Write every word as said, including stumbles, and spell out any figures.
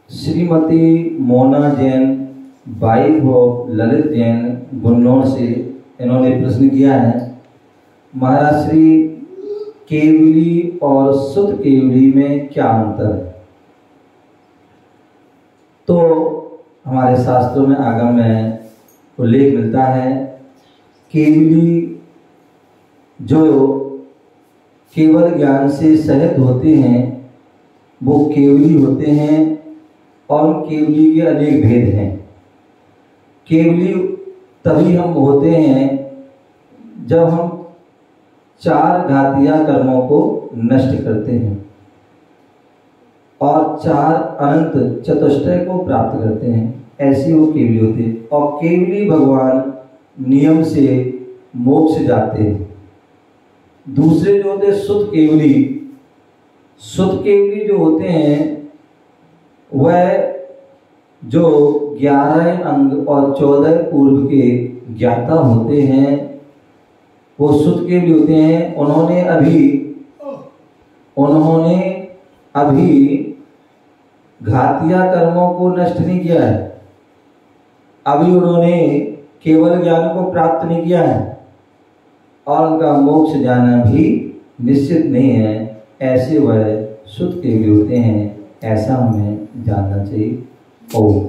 Shrimati Mona Jain, wife of Lalit Jain, Gunnaur से इन्होंने प्रश्न किया है, महाराज श्री केवली और शुद्ध केवली में क्या अंतर है? तो हमारे शास्त्रों में आगम में उल्लेख मिलता है, केवली जो केवल ज्ञान से सहित होते हैं वो केवली होते हैं, और केवली के अनेक भेद हैं। केवली तभी हम होते हैं जब हम चार घातिया कर्मों को नष्ट करते हैं और चार अनंत चतुष्टय को प्राप्त करते हैं, ऐसी वो केवली होती है। और केवली भगवान नियम से मोक्ष जाते हैं। दूसरे जो होते हैं शुद्ध केवली, शुद्ध केवली जो होते हैं वह जो ग्यारह अंग और चौदह पूर्व के ज्ञाता होते हैं वो शुद्ध केवली होते हैं। उन्होंने अभी उन्होंने अभी घातिया कर्मों को नष्ट नहीं किया है, अभी उन्होंने केवल ज्ञान को प्राप्त नहीं किया है और उनका मोक्ष जाना भी निश्चित नहीं है। ऐसे वह शुद्ध केवली होते हैं, ऐसा हमें जानना चाहिए। ओम।